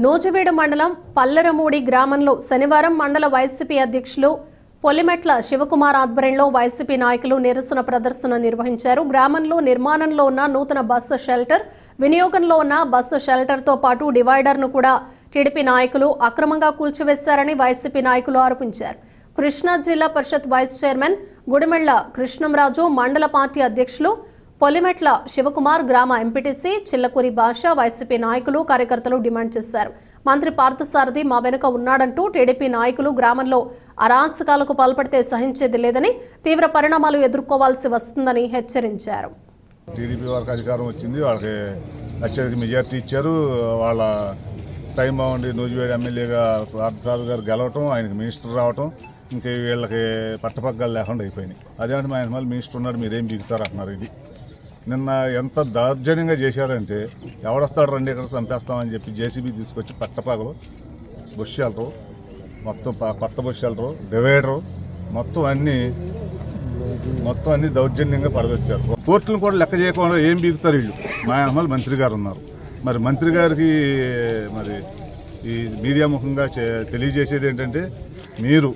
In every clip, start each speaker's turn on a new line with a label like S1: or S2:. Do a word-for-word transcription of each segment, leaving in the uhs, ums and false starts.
S1: నూజివీడు మండలం పల్లెరమూడి గ్రామంలో శనివారం మండల వైసీపీ అధ్యక్షులు పొలిమెట్ల శివకుమార్ ఆధ్వర్యంలో వైసీపీ నాయకులు నిరసన ప్రదర్శన నిర్వహించారు. గ్రామంలో నిర్మాణంలో ఉన్న నూతన బస్సు షెల్టర్, వినియోగంలో ఉన్న బస్సు షెల్టర్తో పాటు డివైడర్ను కూడా టీడీపీ నాయకులు అక్రమంగా కూల్చివేశారని వైసీపీ నాయకులు ఆరోపించారు. కృష్ణా జిల్లా పరిషత్ వైస్ చైర్మన్ గుడిమెళ్ల కృష్ణంరాజు, మండల పార్టీ అధ్యక్షులు పొలిమెట్ల శివకుమార్, గ్రామ ఎంపీటీసీ చిల్లకూరి భాష, వైసీపీ నాయకులు, కార్యకర్తలు డిమాండ్ చేశారు. మంత్రి పార్థసారథి మా వెనుక ఉన్నాడంటూ టీడీపీ నాయకులు గ్రామంలో అరాచకాలకు పాల్పడితే సహించేది లేదని, తీవ్ర పరిణామాలు ఎదుర్కోవాల్సి వస్తుందని హెచ్చరించారు.
S2: టీడీపీ వారికి అధికారం వచ్చింది, వాళ్ళకి అత్యధిక మెజార్టీ ఇచ్చారు. వాళ్ళ టైం బాగుండి నూజివీడు ఎమ్మెల్యేగా పార్థసారథి గారు గెలవటం, ఆయనకి మినిస్టర్ రావటం, ఇంక వీళ్ళకి పట్టపగ్గాలు లేకుండా అయిపోయినాయి. అదేంటి మా ఆయన మినిస్టర్ ఉన్నాడు, మీరేం బిగుతారు అంటున్నారు. ఇది నిన్న ఎంత దౌర్జన్యంగా చేశారంటే, ఎవడొస్తాడు రండి ఇక్కడ చంపేస్తామని చెప్పి జేసీబీ తీసుకొచ్చి పట్టపగలు బస్ షెల్టరు, మొత్తం కొత్త బస్ షెల్టరు, డివైడరు, మొత్తం అన్నీ మొత్తం అన్ని దౌర్జన్యంగా పడదొచ్చారు. కోర్టులను కూడా లెక్క చేయకుండా ఏం బీగుతారు వీళ్ళు. మా అమ్మాయి మంత్రి గారు ఉన్నారు. మరి మంత్రి గారికి మరి ఈ మీడియా ముఖంగా తెలియజేసేది ఏంటంటే, మీరు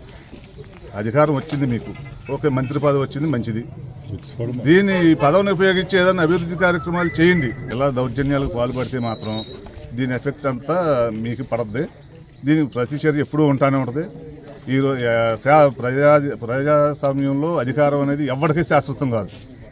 S2: అధికారం వచ్చింది, మీకు ఓకే మంత్రి పదవి వచ్చింది, మంచిది. దీన్ని ఈ పదవిని ఉపయోగించి ఏదైనా అభివృద్ధి కార్యక్రమాలు చేయండి. ఇలా దౌర్జన్యాలకు పాల్పడితే మాత్రం దీని ఎఫెక్ట్ అంతా మీకు పడద్ది. దీనికి ప్రతిచర్య ఎప్పుడూ ఉంటానే ఉంటుంది. ఈరోజు ప్రజా ప్రజాస్వామ్యంలో అధికారం అనేది ఎవరికీ శాశ్వతం కాదు.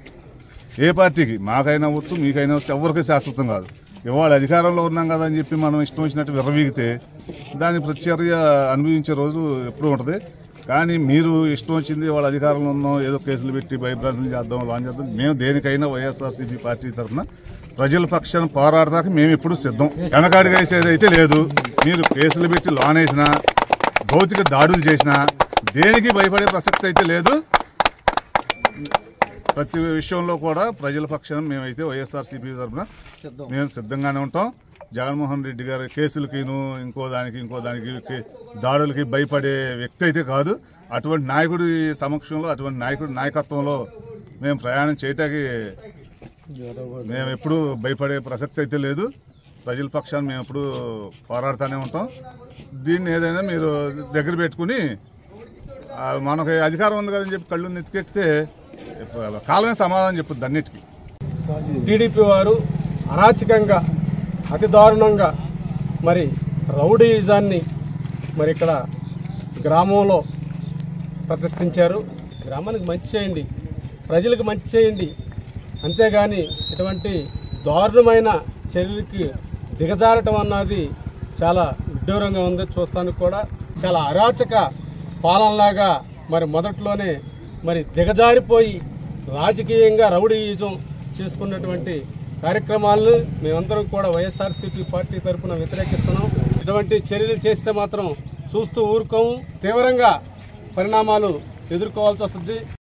S2: ఏ పార్టీకి, మాకైనా వచ్చు, మీకైనా వచ్చు, ఎవరికి శాశ్వతం కాదు. ఇవాళ అధికారంలో ఉన్నాం కదా అని చెప్పి మనం ఇష్టం వచ్చినట్టు విర్రవీగితే దాని ప్రతిచర్య అనుభవించే రోజు ఎప్పుడూ ఉంటుంది. కానీ మీరు ఇష్టం వచ్చింది వాళ్ళ అధికారంలో ఉన్నాం, ఏదో కేసులు పెట్టి భయభ్రాంతులు చేద్దాం, లాంచ్ చేద్దాం. మేము దేనికైనా వైఎస్ఆర్సీపీ పార్టీ తరఫున ప్రజల పక్షాన్ని పోరాడదాకా మేము ఎప్పుడు సిద్ధం. వెనకాడిగా వేసేదైతే లేదు. మీరు కేసులు పెట్టి లోన్ వేసినా, భౌతిక దాడులు చేసినా దేనికి భయపడే ప్రసక్తి అయితే లేదు. ప్రతి విషయంలో కూడా ప్రజల పక్షాన్ని మేమైతే వైఎస్ఆర్సీపీ తరఫున మేము సిద్ధంగానే ఉంటాం. జగన్మోహన్ రెడ్డి గారి కేసులకిను ఇంకో దానికి ఇంకో దానికి దాడులకి భయపడే వ్యక్తి అయితే కాదు. అటువంటి నాయకుడి సమక్షంలో, అటువంటి నాయకుడి నాయకత్వంలో మేము ప్రయాణం చేయటానికి మేము ఎప్పుడూ భయపడే ప్రసక్తి అయితే లేదు. ప్రజల పక్షాన్ని మేము ఎప్పుడు పోరాడుతూనే ఉంటాం. దీన్ని ఏదైనా మీరు దగ్గర పెట్టుకుని మనకి అధికారం ఉంది కదని చెప్పి కళ్ళు నెత్తికెక్కితే కాలమే సమాధానం చెప్పుద్ది అన్నిటికీ.
S3: టీడీపీ వారు అరాచకంగా, అతి దారుణంగా మరి రౌడీయిజాన్ని మరి ఇక్కడ గ్రామంలో ప్రతిష్ఠించారు. గ్రామానికి మంచి చేయండి, ప్రజలకు మంచి చేయండి, అంతేగాని ఇటువంటి దారుణమైన చర్యలకి దిగజారటం అన్నది చాలా విడ్డూరంగా ఉంది. చూస్తానికి కూడా చాలా అరాచక పాలనలాగా మరి మొదట్లోనే మరి దిగజారిపోయి రాజకీయంగా రౌడీయిజం చేసుకున్నటువంటి కార్యక్రమాలను మేమందరం కూడా వైఎస్ఆర్సీపీ పార్టీ తరఫున వ్యతిరేకిస్తున్నాం. ఇటువంటి చర్యలు చేస్తే మాత్రం చూస్తూ ఊరుకోము, తీవ్రంగా పరిణామాలు ఎదుర్కోవాల్సి వస్తుంది.